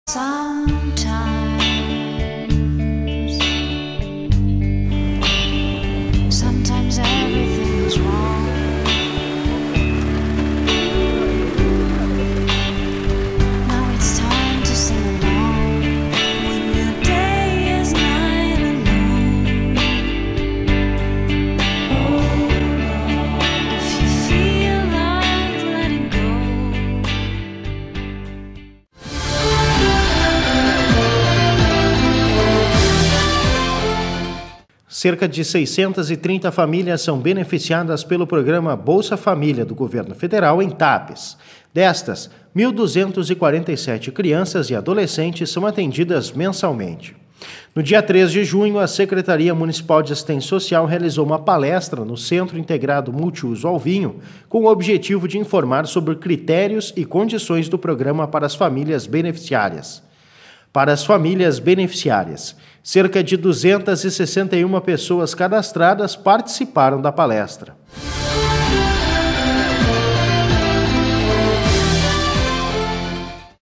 Sometimes everything is wrong. Now it's time to sing along. When your day is night alone. If you feel like letting go. Cerca de 630 famílias são beneficiadas pelo programa Bolsa Família do Governo Federal em Tapes. Destas, 1.247 crianças e adolescentes são atendidas mensalmente. No dia 3 de junho, a Secretaria Municipal de Assistência Social realizou uma palestra no Centro Integrado Multiuso Alvinho, com o objetivo de informar sobre critérios e condições do programa para as famílias beneficiárias. Para as famílias beneficiárias, cerca de 261 pessoas cadastradas participaram da palestra.